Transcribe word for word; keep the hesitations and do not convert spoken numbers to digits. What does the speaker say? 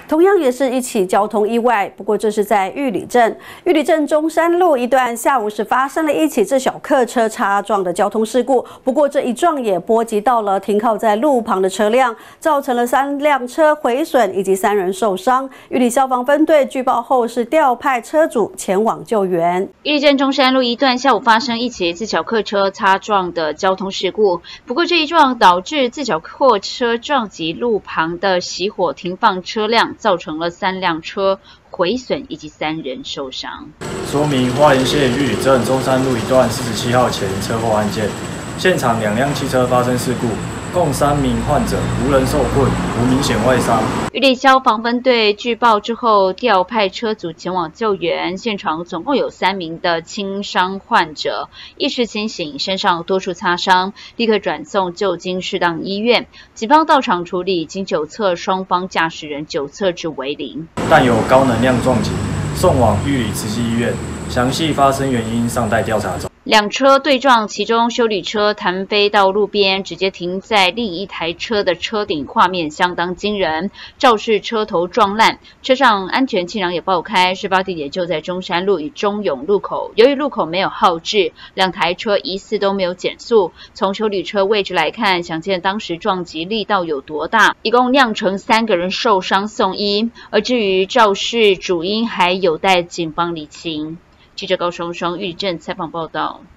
同样也是一起交通意外，不过这是在玉里镇。玉里镇中山路一段下午时发生了一起自小客车擦撞的交通事故，不过这一撞也波及到了停靠在路旁的车辆，造成了三辆车毁损以及三人受伤。玉里消防分队据报后是调派车主前往救援。 玉里镇中山路一段下午发生一起自小客车擦撞的交通事故，不过这一撞导致自小客车撞击路旁的熄火停放车辆，造成了三辆车毁损以及三人受伤。 说明花莲县玉里镇中山路一段四十七号前车祸案件，现场两辆汽车发生事故，共三名患者无人受困，无明显外伤。 玉里消防分队据报之后调派车组前往救援，现场总共有三名的轻伤患者，意识清醒，身上多处擦伤，立刻转送旧金适当医院。警方到场处理，经酒测双方驾驶人酒测值为零， 但有高能量撞击，送往玉里慈济医院，详细发生原因尚待调查中。 两车对撞，其中休旅车弹飞到路边，直接停在另一台车的车顶，画面相当惊人，肇事车头撞烂，车上安全气囊也爆开。事发地点就在中山路与中永路口，由于路口没有号志，两台车疑似都没有减速。从休旅车位置来看，想见当时撞击力道有多大，一共酿成三个人受伤送医，而至于肇事主因还有待警方厘清。记者高双双玉里镇采访报道。